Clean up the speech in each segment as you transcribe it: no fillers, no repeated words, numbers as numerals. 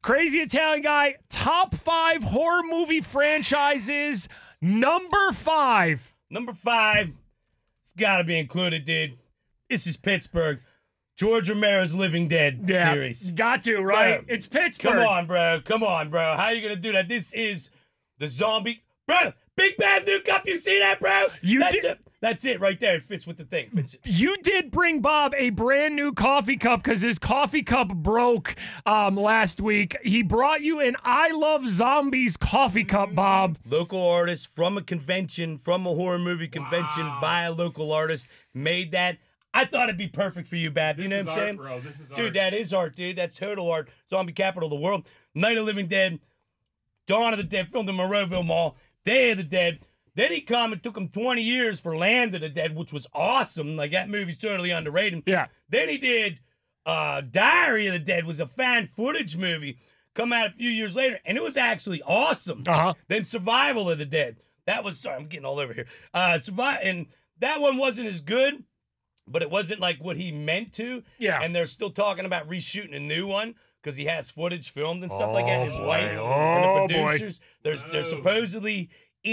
Crazy Italian Guy, top 5 horror movie franchises. Number 5. Number 5, it's got to be included, dude. This is Pittsburgh. George Romero's Living Dead series. Got to, right? Bro, it's Pittsburgh. Come on, bro. Come on, bro. How are you going to do that? This is the zombie. Bro, Big Bad New Cup. You see that, bro? That's it right there. It fits with the thing. You did bring Bob a brand new coffee cup because his coffee cup broke last week. He brought you an I Love Zombies coffee cup, Bob. Local artist from a convention, from a horror movie convention, by a local artist, made that. I thought it'd be perfect for you, Bab. You know what I'm saying? Bro. This is dude, art. that is art, dude. That's total art. Zombie capital of the world. Night of the Living Dead. Dawn of the Dead, filmed in Monroeville Mall. Day of the Dead. Then he come, it took him 20 years for Land of the Dead, which was awesome. Like, that movie's totally underrated. Yeah. Then he did Diary of the Dead, was a fan footage movie. Come out a few years later, and it was actually awesome. Then Survival of the Dead. That was, sorry, I'm getting all over here. And that one wasn't as good, but it wasn't like what he meant to. Yeah. And they're still talking about reshooting a new one because he has footage filmed and stuff like that. His wife and the producers. They're supposedly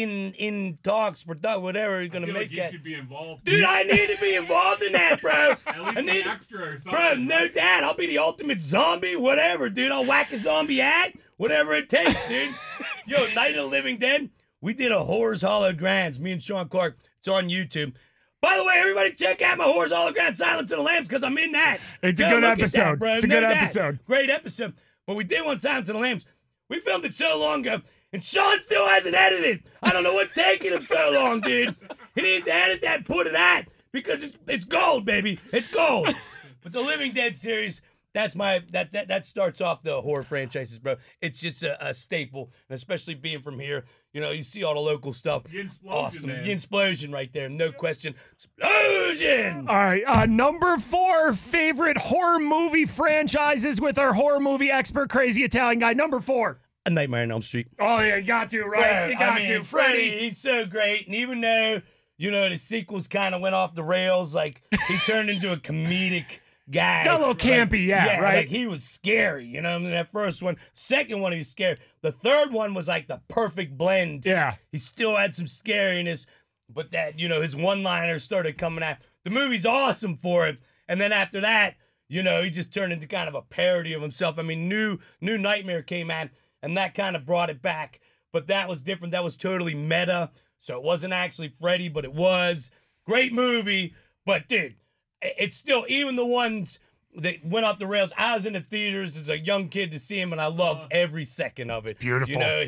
in talks, whatever, you're gonna make that. You should be involved. Dude, I need to be involved in that, bro. At least I need an extra or something. Bro, no doubt. I'll be the ultimate zombie, whatever, dude. I'll whack a zombie at, whatever it takes, dude. Yo, Night of the Living Dead, we did a Horrors Hollow Grands, me and Sean Clark. It's on YouTube. By the way, everybody check out my Horrors Hollow Grand Silence of the Lambs because I'm in that. It's a good episode. Bro. It's a good episode. Great episode. But we did one Silence of the Lambs. We filmed it so long ago, and Sean still hasn't edited. I don't know what's taking him so long, dude. He needs to edit that and put it at because it's gold, baby. It's gold. But the Living Dead series, that's that starts off the horror franchises, bro. It's just a staple, and especially being from here. You know, you see all the local stuff. The Insplosion, awesome. man. The Insplosion right there. No question. Explosion! All right. Number 4 favorite horror movie franchises with our horror movie expert, Crazy Italian Guy. Number 4. A Nightmare on Elm Street. Oh, yeah, you got to, right? Yeah, you got to. Freddy, he's so great. And even though, you know, the sequels kind of went off the rails, like, he turned into a comedic guy. Got a little campy, yeah, right? Like, he was scary, you know, I mean, that first one. Second one, he was scary. The third one was, like, the perfect blend. Yeah. He still had some scariness, but that, you know, his one-liners started coming out. The movie's awesome for it. And then after that, you know, he just turned into kind of a parody of himself. I mean, New Nightmare came out, and that kind of brought it back. But that was different. That was totally meta. So it wasn't actually Freddy, but it was. Great movie. But, dude, it's still, even the ones that went off the rails, I was in the theaters as a young kid to see him, and I loved every second of it. Beautiful. You know,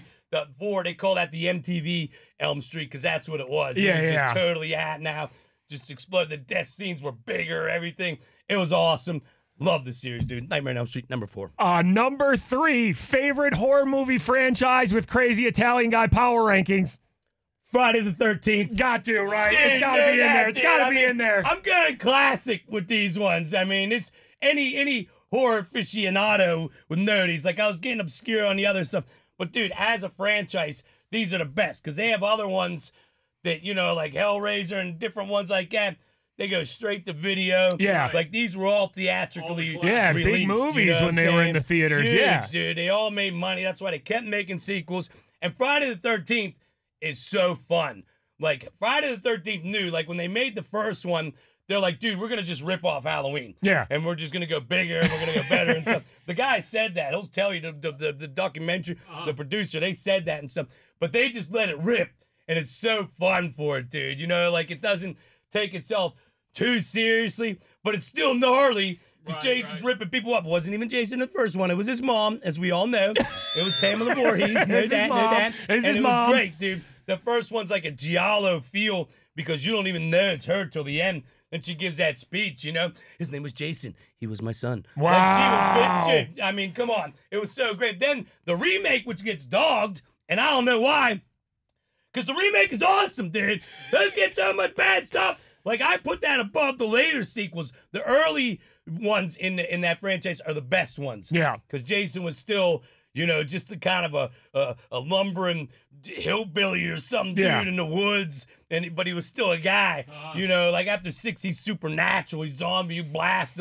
they call that the MTV Elm Street because that's what it was. It was just totally at now. Just exploded. The death scenes were bigger, everything. It was awesome. Love the series, dude. Nightmare on Elm Street, number 4. Number 3, favorite horror movie franchise with Crazy Italian Guy power rankings. Friday the 13th. Got to, right? Dude, it's got to be in there. It's got to be in there. I'm going classic with these ones. I mean, this any horror aficionado would know these. Like, I was getting obscure on the other stuff. But, dude, as a franchise, these are the best because they have other ones that, you know, like Hellraiser and different ones like that. They go straight to video. Yeah. Like, these were all theatrically released, big movies, you know, when they were in the theaters. Huge, yeah. Dude. They all made money. That's why they kept making sequels. And Friday the 13th is so fun. Like, Friday the 13th knew, like, when they made the first one, they're like, dude, we're going to just rip off Halloween. Yeah. And we're just going to go bigger and we're going to go better and stuff. The guy said that. He'll tell you, the documentary, the producer, they said that and stuff. But they just let it rip. And it's so fun for it, dude. You know, like, it doesn't take itself too seriously, but it's still gnarly because Jason's ripping people up. It wasn't even Jason in the first one. It was his mom, as we all know. It was Pamela Voorhees. No that. And it was great, dude. The first one's like a giallo feel because you don't even know it's her till the end. And she gives that speech, you know. His name was Jason. He was my son. Wow. Like, she was, dude, I mean, come on. It was so great. Then the remake, which gets dogged, and I don't know why, because the remake is awesome, dude. Those get so much bad stuff. Like, I put that above the later sequels. The early ones in that franchise are the best ones. Yeah. Because Jason was still, you know, just a kind of a lumbering hillbilly or some dude in the woods. But he was still a guy. You know, like after 6, he's supernatural. He's zombie. You blast him.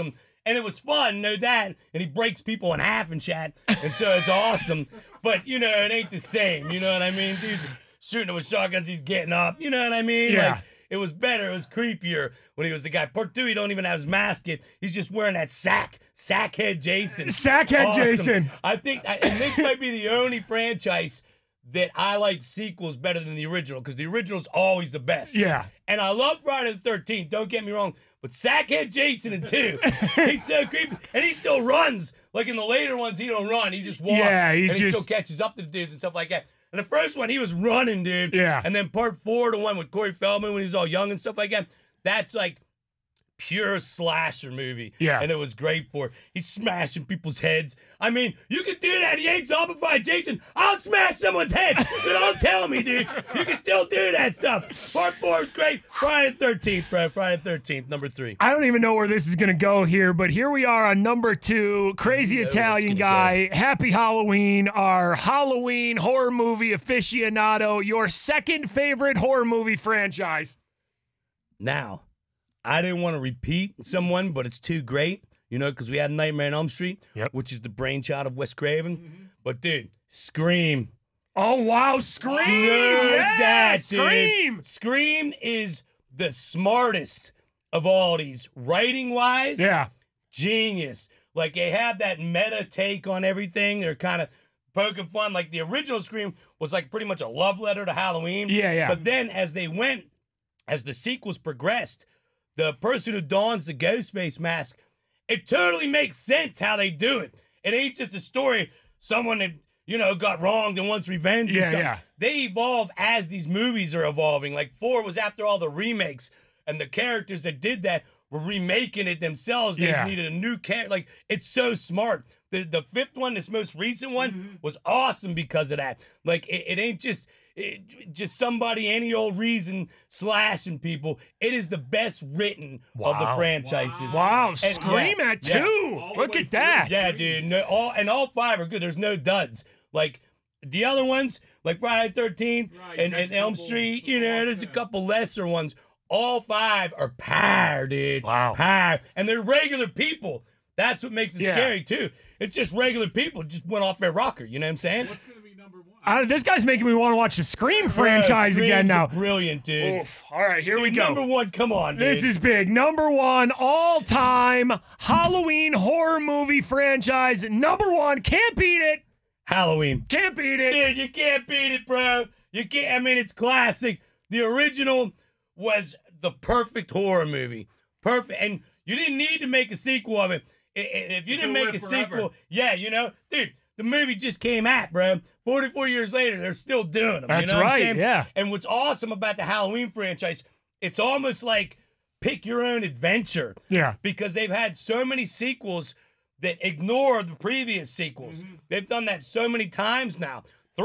And it was fun, no doubt. And he breaks people in half and shit. And so it's awesome. But, you know, it ain't the same. You know what I mean? Dude's shooting him with shotguns. He's getting up. You know what I mean? Yeah. Like, it was better. It was creepier when he was the guy. Part 2, he don't even have his mask yet. He's just wearing that sackhead Jason. Sackhead Awesome. Jason. I think, and this might be the only franchise that I like sequels better than the original, because the original's always the best. Yeah. And I love Friday the 13th, don't get me wrong, but Sackhead Jason in 2, he's so creepy. And he still runs. Like in the later ones, he don't run. He just walks. Yeah, and he still catches up to the dudes and stuff like that. And the first one, he was running, dude. Yeah. And then part 4, the one with Corey Feldman when he's all young and stuff like that, that's like pure slasher movie. Yeah. And it was great for it. He's smashing people's heads. I mean, you can do that. He ain't zombified Jason. I'll smash someone's head. So don't tell me, dude. You can still do that stuff. Part 4 is great. Friday the 13th, bro. Friday the 13th, number 3. I don't even know where this is going to go here, but here we are on number 2. Crazy Italian guy. Happy Halloween, our Halloween horror movie aficionado. Your second favorite horror movie franchise. Now, I didn't want to repeat someone, but it's too great, you know, because we had Nightmare on Elm Street, which is the brainchild of Wes Craven. But, dude, Scream. Oh, wow, Scream! Yes, Scream! Dude. Scream is the smartest of all these. Writing-wise, genius. Like, they have that meta take on everything. They're kind of poking fun. Like, the original Scream was, like, pretty much a love letter to Halloween. Yeah. But then as the sequels progressed, the person who dons the Ghostface mask, it totally makes sense how they do it. It ain't just a story, someone that, you know, got wronged and wants revenge. They evolve as these movies are evolving. Like 4 was after all the remakes, and the characters that did that were remaking it themselves. They needed a new character. Like, it's so smart. The 5th one, this most recent one, was awesome because of that. Like, it ain't just somebody, any old reason, slashing people. It is the best written of the franchises. Wow, And, Scream at 2. Look at that. Yeah, dude. All 5 are good. There's no duds. Like, the other ones, like Friday the 13th and Elm Street, you know, there's a couple lesser ones. All 5 are power, dude. Wow. Power. And they're regular people. That's what makes it scary, too. It's just regular people just went off their rocker. You know what I'm saying? What's going to be number 1? This guy's making me want to watch the Scream franchise again now. Brilliant, dude. Oof. All right, here we go. Number 1, come on, dude. This is big. Number 1 all-time Halloween horror movie franchise. Number 1, can't beat it. Halloween. Can't beat it. Dude, you can't beat it, bro. You can't. I mean, it's classic. The original was the perfect horror movie. Perfect. And you didn't need to make a sequel of it. If you didn't make a sequel, you know, dude, the movie just came out, bro. 44 years later, they're still doing them. That's you know what I'm right, saying? yeah. And what's awesome about the Halloween franchise, it's almost like pick your own adventure. Yeah. Because they've had so many sequels that ignore the previous sequels. They've done that so many times now.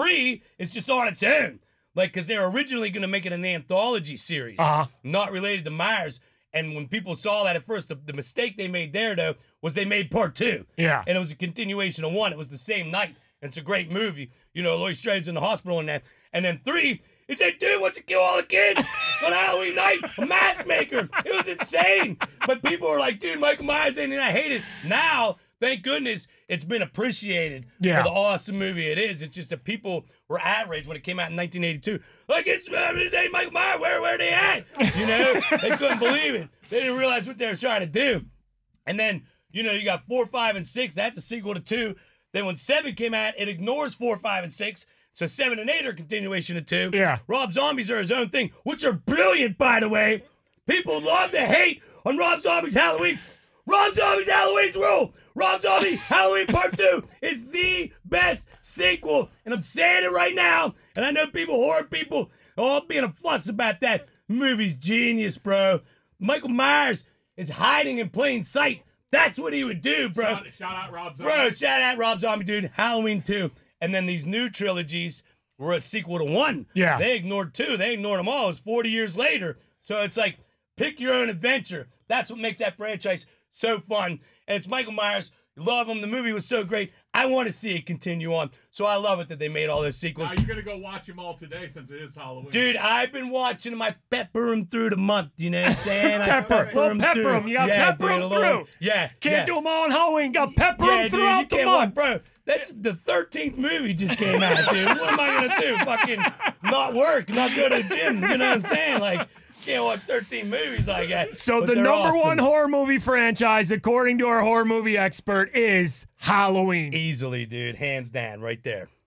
3 is just on its own. Like, because they were originally going to make it an anthology series, not related to Myers. And when people saw that at first, the mistake they made there, though, was they made part 2. Yeah. And it was a continuation of 1. It was the same night. It's a great movie. You know, Lloyd Strade's in the hospital and that. And then 3, he said, dude, wants to kill all the kids on Halloween night. A mask maker. It was insane. But people were like, dude, Michael Myers ain't, and I hate it. Now, thank goodness, it's been appreciated for the awesome movie it is. It's just that people were outraged when it came out in 1982. Like, it's his name, Michael Myers. Where are they at? You know, they couldn't believe it. They didn't realize what they were trying to do. And then, you know, you got 4, 5, and 6. That's a sequel to 2. Then when 7 came out, it ignores 4, 5, and 6. So 7 and 8 are a continuation of 2. Yeah. Rob Zombies are his own thing, which are brilliant, by the way. People love to hate on Rob Zombie's Halloween's. Rob Zombie's Halloween's rule. Rob Zombie Halloween Part 2 is the best sequel. And I'm saying it right now. And I know people, horror people, all being a fuss about that. Movie's genius, bro. Michael Myers is hiding in plain sight. That's what he would do, bro. Shout out Rob Zombie. Bro, shout out Rob Zombie, dude. Halloween 2. And then these new trilogies were a sequel to 1. Yeah. They ignored 2. They ignored them all. It was 40 years later. So it's like, pick your own adventure. That's what makes that franchise so fun. And it's Michael Myers. You love him. The movie was so great. I want to see it continue on. So I love it that they made all those sequels. Now you're gonna go watch them all today since it is Halloween. Dude, I've been watching them. I pepper them through the month. You know what I'm saying? Pepper. Well, pepper them. You got pepper them through. Yeah. Can't do them all on Halloween. Got pepper them throughout the month. Bro, that's the 13th movie just came out, dude. What am I going to do? Fucking not work, not go to the gym. You know what I'm saying? Like, can't watch 13 movies like that. So but the they're number awesome. one horror movie franchise, according to our horror movie expert, is Halloween. Easily, dude. Hands down, right there.